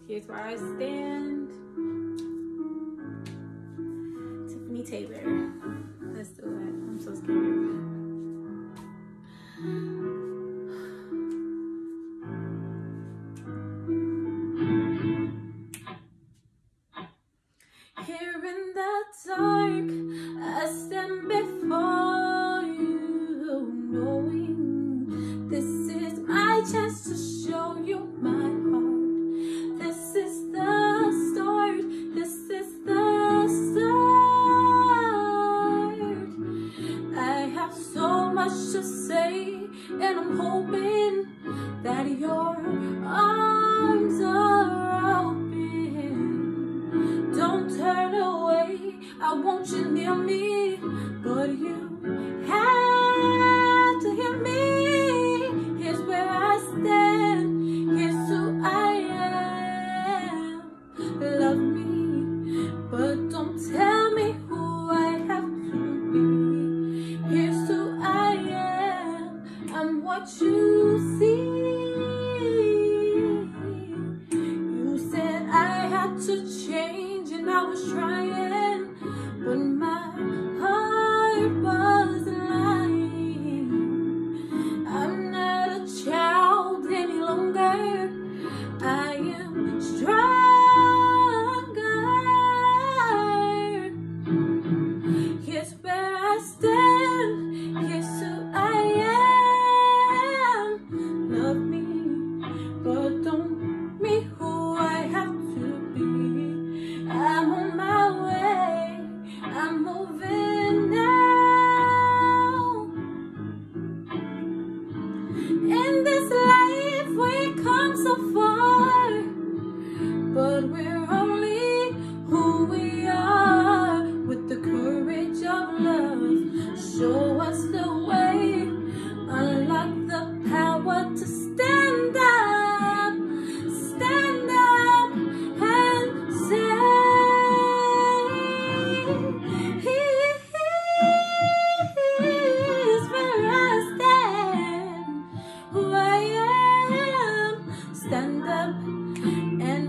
Here's where I stand. Tiffany Taylor. Let's do it. I'm so scared. Here in the dark, I stand before you, knowing this is my chance to show you my heart. This is the start, this is the start. I have so much to say, and I'm hoping that your arms are open. Don't turn away, I want you near me, but you have to hear me. Here's where I stand, here's who I am. Love me, but don't tell me who I have to be. Here's who I am, I'm what you see. You said I had to change, and I was trying, but my heart wasn't lying. I'm not a child any longer, I am stronger. Here's where I stand, here's who I am. Love me, but don't me who I have to be. I'm on my way, I'm moving now. In this life we come so far, but we're only who we are. With the courage of love, show us the way. Unlock the power to stand up and say, here's where I stand, who I am. Stand up and